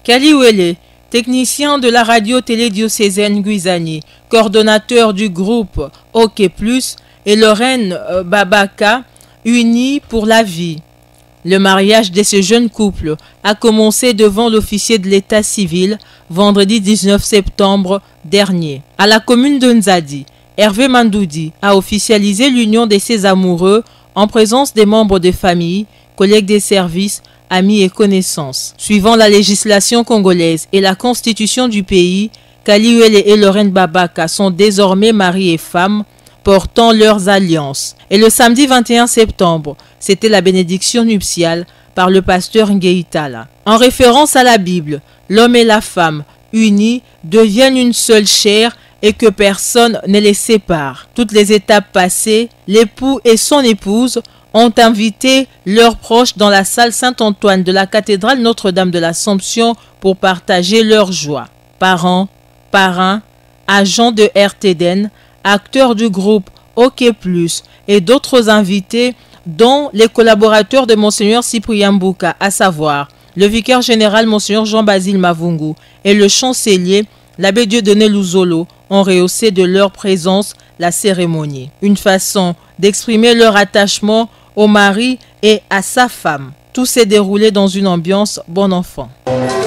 Kaliwele, technicien de la radio-télé diocésaine Guizani, coordonnateur du groupe OK+, et Lorraine Babaka, unis pour la vie. Le mariage de ce jeune couple a commencé devant l'officier de l'état civil vendredi 19 septembre dernier. À la commune de Nzadi, Hervé Mandoudi a officialisé l'union de ses amoureux en présence des membres de famille, collègues des services, amis et connaissances. Suivant la législation congolaise et la constitution du pays, Kaliwele et Lorraine Babaka sont désormais mari et femme, portant leurs alliances. Et le samedi 21 septembre, c'était la bénédiction nuptiale par le pasteur Ngeitala. En référence à la Bible, l'homme et la femme, unis, deviennent une seule chair et que personne ne les sépare. Toutes les étapes passées, l'époux et son épouse ont invité leurs proches dans la salle Saint-Antoine de la cathédrale Notre-Dame de l'Assomption pour partager leur joie. Parents, parrains, agents de RTDN, acteurs du groupe OK+, et d'autres invités, dont les collaborateurs de Monseigneur Cyprien Mbouka, à savoir le vicaire général Monseigneur Jean-Basile Mavungu et le chancelier, l'abbé Dieudonné Luzolo, ont rehaussé de leur présence la cérémonie. Une façon d'exprimer leur attachement au mari et à sa femme. Tout s'est déroulé dans une ambiance bon enfant.